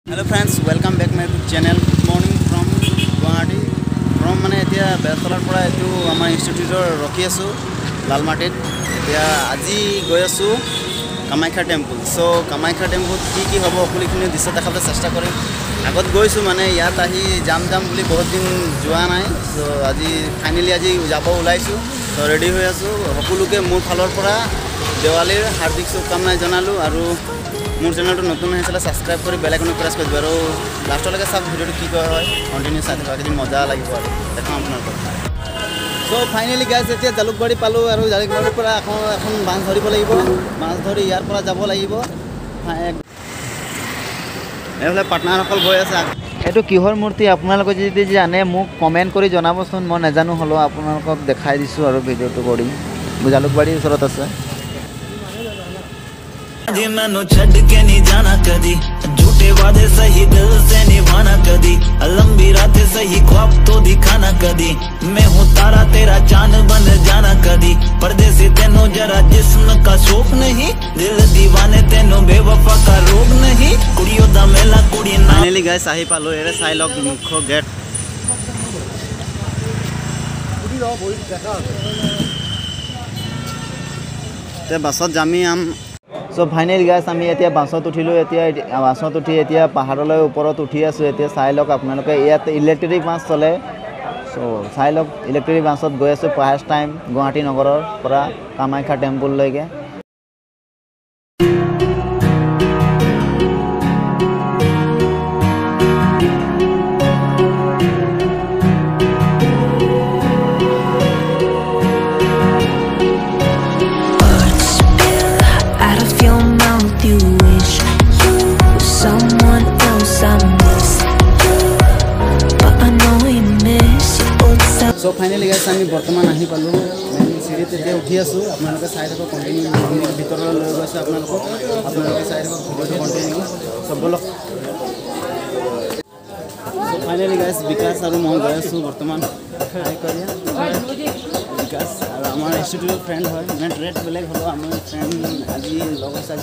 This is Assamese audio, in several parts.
Hello friends, welcome back my YouTube channel. Good morning from Guwahati. From মানে এতিয়া বেলতলাৰ পৰা এটো আমাৰ ইনষ্টিটিউটৰ ৰখি আছো লালমাটিত। এতিয়া আজি গৈ আছো কামাখ্যা টেম্পল। সো কামাখ্যা টেম্পলত কি হ'ব অকলিখিনি দৃশ্য দেখাবলৈ চেষ্টা কৰিম। আগত গৈছো মানে ইয়াত আহি যাম বুলি বহুত দিন যোৱা নাই। সো আজি ফাইনালি আজি যাব ওলাইছো। সো ৰেডি হৈ আছো। সকলোকে মোৰ ফালৰ পৰা দেৱালীৰ হাৰ্দিক শুভকামনা জনালো আৰু মোৰ চেনেলটো নতুন হৈছিল সাবস্ক্রাইব কৰি বেল আইকন প্ৰেছ কৰি দিব আৰু লাষ্টলৈকে সব ভিডিওটো কি হয় কন্টিনিউ চাই থাকক যদি মজা লাগিব আৰু দেখাম আপোনালোকক। সো ফাইনালি গাইজ এতিয়া জালুকবাৰী পালো আৰু জালুকবাৰীৰ পৰা এখন বাছ ধৰিব লাগিব। বাছ ধৰি ইয়াৰ পৰা যাব লাগিব। এইফালে পাৰ্টনাৰসকল গৈ আছে। এইটো কিহৰ মূৰ্তি আপোনালোকে যদি জানে মোক কমেণ্ট কৰি জনাবচোন। মই নাজানো হ'লেও আপোনালোকক দেখাই দিছোঁ আৰু ভিডিওটো কৰি জালুকবাৰীৰ ওচৰত আছে। जी मैनू छड़ के नहीं जाना कदी झूठे वादे सही दिल से निभाना कदी लंबी रातें सही ख्वाब तो दिखाना कदी मैं हूँ तारा तेरा चांद बन जाना कदी पर्दे से तेनों जरा जिस्म का शौक नहीं दिल दीवाने तेनों बेवफा का रोग नहीं कुड़ियों दा मेला कुड़ी ना फाइनली गाइस आही पालो एरे चाই লওক মুখ্য গেট। তে বাছত যামি আম। সো ফাইনালি গাইছ আমি এতিয়া বাছত উঠিলোঁ। এতিয়া বাছত উঠি এতিয়া পাহাৰলৈ ওপৰত উঠি আছোঁ। এতিয়া চাই লওক আপোনালোকে ইয়াত ইলেক্ট্ৰিক বাছ চলে। সো চাই লওক ইলেক্ট্ৰিক বাছত গৈ আছোঁ ফাৰ্ষ্ট টাইম গুৱাহাটী নগৰৰ পৰা কামাখ্যা টেম্পললৈকে। সো ফাইনালি গাইছ আমি বৰ্তমান আহি পালোঁ মেইন চিৰিত এতিয়া উঠি আছোঁ। আপোনালোকে চাই থাকক কণ্টিনিউ ভিতৰলৈ লৈ গৈছোঁ আপোনালোকে চাই থাকক ভিডিঅ'টো কণ্টিনিউ চব বলক। সো ফাইনালি গাইছ বিকাশ আৰু মই গৈ আছোঁ বৰ্তমান বিকাশ আৰু আমাৰ ইনষ্টিটিউটৰ ফ্ৰেণ্ড হয় মানে ড্ৰেছ বেলেগ হ'ব। আমাৰ ফ্ৰেণ্ড আজি লগ হৈছে।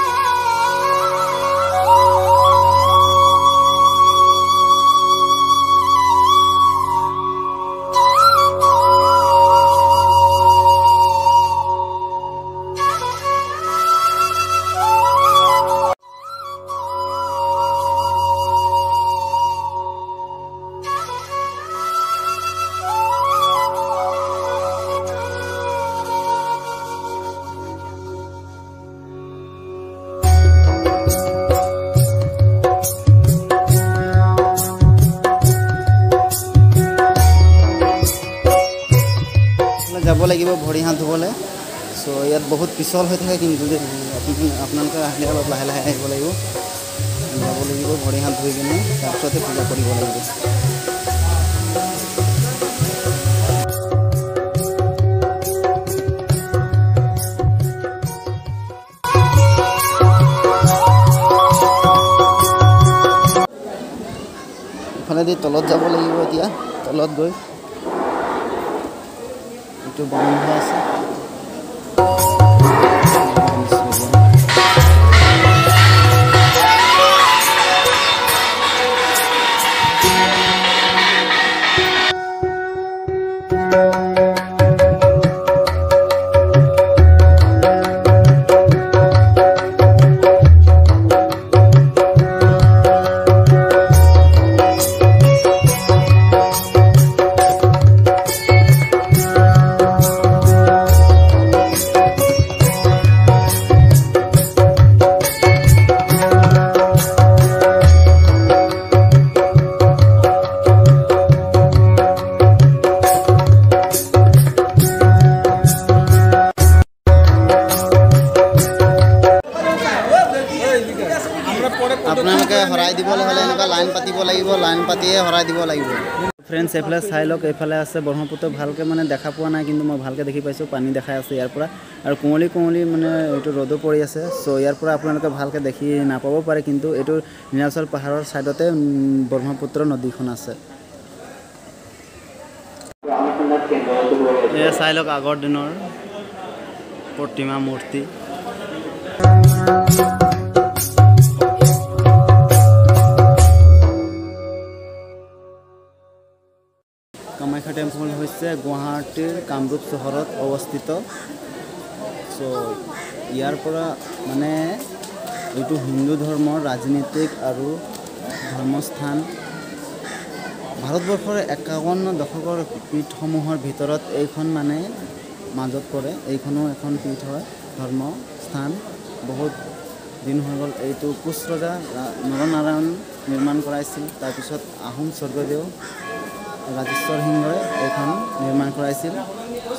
যাব লাগিব ভৰি হাত ধুবলৈ। সো ইয়াত বহুত পিছল হৈ থাকে কিন্তু আপোনালোকে আহিলে অলপ লাহে লাহে আহিব লাগিব। যাব লাগিব ভৰি হাত ধুই কিনে তাৰপিছতে পূজা কৰিব লাগিব। ইফালেদি তলত যাব লাগিব। এতিয়া তলত গৈ itu bangun biasa আপোনালোকে হৰাই দিবলৈ হ'লে এনেকুৱা লাইন পাতিব লাগিব। লাইন পাতিয়ে হৰাই দিব লাগিব। ফ্ৰেণ্ডছ এইফালে চাই লওক এইফালে আছে ব্ৰহ্মপুত্ৰ। ভালকৈ মানে দেখা পোৱা নাই কিন্তু মই ভালকৈ দেখি পাইছোঁ। পানী দেখাই আছে ইয়াৰ পৰা আৰু কুঁৱলী মানে এইটো ৰ'দো পৰি আছে। চ' ইয়াৰ পৰা আপোনালোকে ভালকৈ দেখি নাপাব পাৰে কিন্তু এইটো নীলাচল পাহাৰৰ ছাইডতে ব্ৰহ্মপুত্ৰ নদীখন আছে। এয়া চাই লওক আগৰ দিনৰ প্ৰতিমা মূৰ্তি। হৈছে গুৱাহাটীৰ কামৰূপ চহৰত অৱস্থিত। সো ইয়াৰ পৰা মানে এইটো হিন্দু ধৰ্মৰ ৰাজনীতিক আৰু ধৰ্মস্থান। ভাৰতবৰ্ষৰ 51 দশকৰ পীঠসমূহৰ ভিতৰত এইখন মানে মাজত পৰে। এইখনো এখন পীঠ হয়, ধৰ্মস্থান। বহুত দিন হৈ গ'ল। এইটো কোচ ৰজা নৰনাৰায়ণ নিৰ্মাণ কৰাইছিল। তাৰপিছত আহোম স্বৰ্গদেউ ৰাজেশ্বৰ সিংহই এইখন নিৰ্মাণ কৰাইছিল। চ'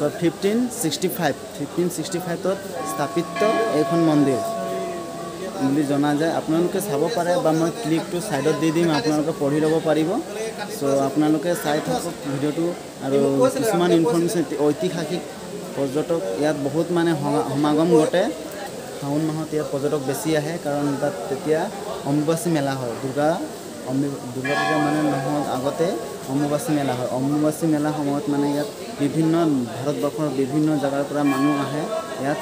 1565ত স্থাপিত এইখন মন্দিৰ বুলি জনা যায়। আপোনালোকে চাব পাৰে বা মই ক্লিপটো ছাইডত দি দিম, আপোনালোকে পঢ়ি ল'ব পাৰিব। চ' আপোনালোকে চাই থাকক ভিডিঅ'টো। আৰু কিছুমান ইনফৰ্মেশ্যন ঐতিহাসিক পৰ্যটক ইয়াত বহুত মানে সমাগম ঘটে। শাওণ মাহত ইয়াত পৰ্যটক বেছি আহে, কাৰণ তাত তেতিয়া অম্বুবাচী মেলা হয়। দুৰ্গা পূজা মানে নহয়, আগতে অম্বুবাচী মেলা হয়। অম্বুবাচী মেলা সময়ত মানে ইয়াত বিভিন্ন ভাৰতবৰ্ষৰ বিভিন্ন জেগাৰ পৰা মানুহ আহে ইয়াত।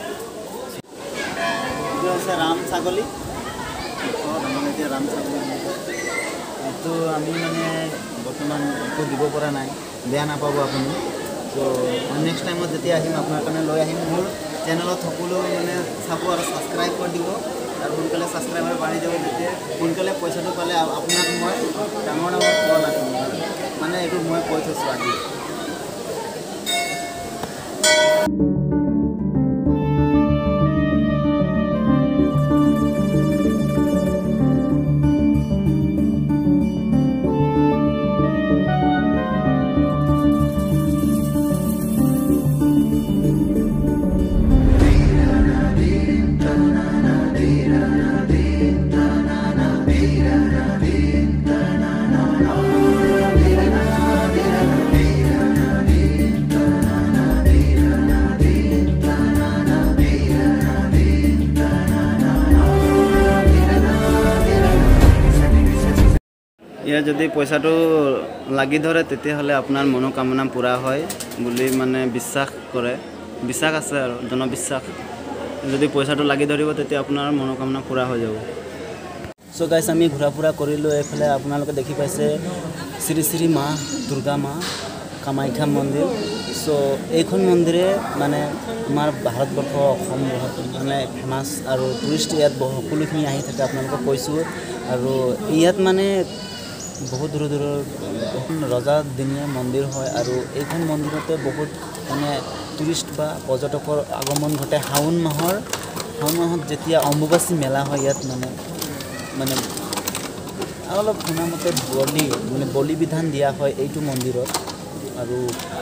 এইটো হৈছে ৰাম ছাগলী। এতিয়া ৰাম ছাগলী এইটো আমি মানে বৰ্তমান একো দিব পৰা নাই, বেয়া নাপাব আপুনি। ত' নেক্সট টাইমত যেতিয়া আহিম আপোনাৰ কাৰণে লৈ আহিম। মোৰ চেনেলত সকলো মানে চাব আৰু ছাবস্ক্ৰাইব কৰি দিব, আৰু সোনকালে ছাবস্ক্ৰাইবাৰ বাঢ়ি যাব। তেতিয়া সোনকালে পইচাটো পালে আপোনাক মই ডাঙৰ কোৱা নাথাকিম, মানে এইটো মই কৈ থৈছোঁ আজি। ইয়াত যদি পইচাটো লাগি ধৰে তেতিয়াহ'লে আপোনাৰ মনোকামনা পূৰা হয় বুলি মানে বিশ্বাস আছে আৰু জনবিশ্বাস। যদি পইচাটো লাগি ধৰিব তেতিয়া আপোনাৰ মনোকামনা পূৰা হৈ যাব। চ' গাইছ, আমি ঘূৰা ফুৰা কৰিলোঁ। এইফালে আপোনালোকে দেখি পাইছে শ্ৰী শ্ৰী মা দুৰ্গা মা কামাখ্যা মন্দিৰ। চ' এইখন মন্দিৰে মানে আমাৰ ভাৰতবৰ্ষ অসম মানে ফেমাছ, আৰু টুৰিষ্ট ইয়াত সকলোখিনি আহি থাকে, আপোনালোকক কৈছোঁ। আৰু ইয়াত মানে বহুত দূৰৰ ৰজা দিনীয়া মন্দিৰ হয়, আৰু এইখন মন্দিৰতে বহুত মানে টুৰিষ্ট বা পৰ্যটকৰ আগমন ঘটে। শাওণ মাহত যেতিয়া অম্বুবাচী মেলা হয়, ইয়াত মানে অলপ শুনামতে বলি বিধান দিয়া হয় এইটো মন্দিৰত। আৰু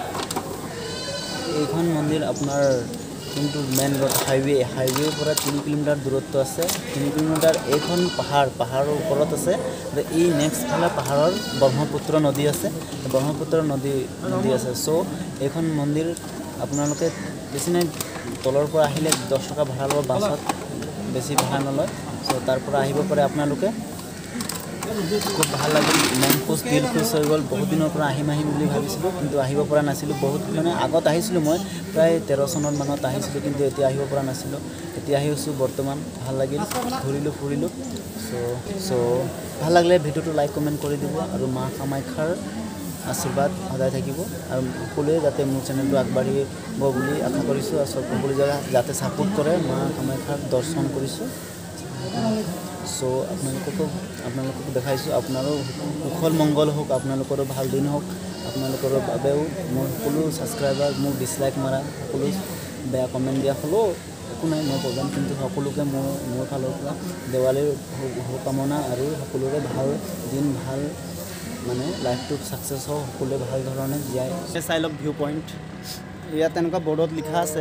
এইখন মন্দিৰ আপোনাৰ যোনটো মেইন ৰোড হাইৱেৰ পৰা 3 কিলোমিটাৰ দূৰত্ব আছে। 3 কিলোমিটাৰ এইখন পাহাৰৰ ওপৰত আছে। আৰু এই নেক্সট ফালে পাহাৰৰ ব্ৰহ্মপুত্ৰ নদী আছে, নদী আছে। চ' এইখন মন্দিৰ আপোনালোকে বেছি নাই, তলৰ পৰা আহিলে 10 টকা ভাড়া ল'ব, বাছত বেছি ভাড়া নলয়। চ' তাৰ পৰা আহিব পাৰে আপোনালোকে। খুব ভাল লাগিল, মন খুচ দিল খুচ হৈ গ'ল। বহুত দিনৰ পৰা আহিম বুলি ভাবিছিলোঁ, কিন্তু আহিব পৰা নাছিলোঁ। বহুত মানে আগত আহিছিলোঁ, মই প্ৰায় 13 চনত মানত আহিছিলোঁ, কিন্তু এতিয়া আহিব পৰা নাছিলোঁ। এতিয়া আহিছোঁ বৰ্তমান। ভাল লাগিল, ঘূৰিলোঁ ফুৰিলোঁ। চ' ভাল লাগিলে ভিডিঅ'টো লাইক কমেণ্ট কৰি দিব, আৰু মা কামাখ্যাৰ আশীৰ্বাদ সদায় থাকিব, আৰু সকলোৱে যাতে মোৰ চেনেলটো আগবাঢ়িব বুলি আশা কৰিছোঁ। আৰু সকলো যাতে ছাপোৰ্ট কৰে, মা কামাখ্যাক দৰ্শন কৰিছোঁ। চ' আপোনালোকক দেখাইছোঁ। আপোনাৰো কুশল মংগল হওক, আপোনালোকৰো ভাল দিন হওক। আপোনালোকৰ বাবেও মোৰ সকলো ছাবস্ক্ৰাইবাৰ, মোক ডিছলাইক মাৰা, সকলো বেয়া কমেণ্ট দিয়া হ'লেও একো নাই, মই প্ৰগ্ৰাম, কিন্তু সকলোকে মোৰ ফালৰ পৰা দেৱালীৰ শুভকামনা, আৰু সকলোৰে ভাল দিন, ভাল মানে লাইফটো ছাকচেছ হওক, সকলোৱে ভাল ধৰণে জীয়াই। চাই লওক ভিউ পইণ্ট, ইয়াত তেনেকুৱা বৰ্ডত লিখা আছে।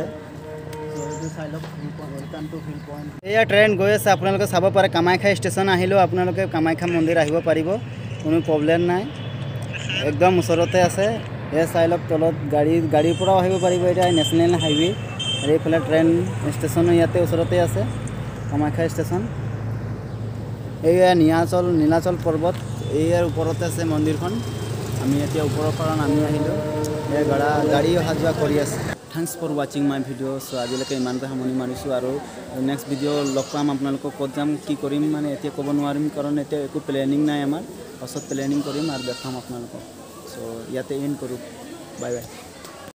এয়া ট্ৰেইন গৈ আছে, আপোনালোকে চাব পাৰে। কামাখ্যা ষ্টেচন আহিলেও আপোনালোকে কামাখ্যা মন্দিৰ আহিব পাৰিব, কোনো প্ৰব্লেম নাই, একদম ওচৰতে আছে। এয়া চাই লওক তলত গাড়ীৰ পৰাও আহিব পাৰিব। এতিয়া নেশ্যনেল হাইৱে, আৰু এইফালে ট্ৰেইন ষ্টেচনো ইয়াতে ওচৰতে আছে, কামাখ্যা ষ্টেচন। এয়া নীলাচল পৰ্বত, ইয়াৰ ওপৰতে আছে মন্দিৰখন। আমি এতিয়া ওপৰৰ পৰা নামি আহিলোঁ। এয়া গাড়ী অহা যোৱা কৰি আছে। থ্যাংকস ফৰ ৱাচিং মাই ভিডিঅ'। চ' আজিলৈকে ইমানতে সামৰণি মাৰিছোঁ, আৰু নেক্সট ভিডিঅ' লগ পাম। আপোনালোকক ক'ত যাম, কি কৰিম মানে এতিয়া ক'ব নোৱাৰিম, কাৰণ এতিয়া একো প্লেনিং নাই আমাৰ। পাছত প্লেনিং কৰিম আৰু দেখাম আপোনালোকক। চ' ইয়াতে এণ্ড কৰোঁ। Bye bye.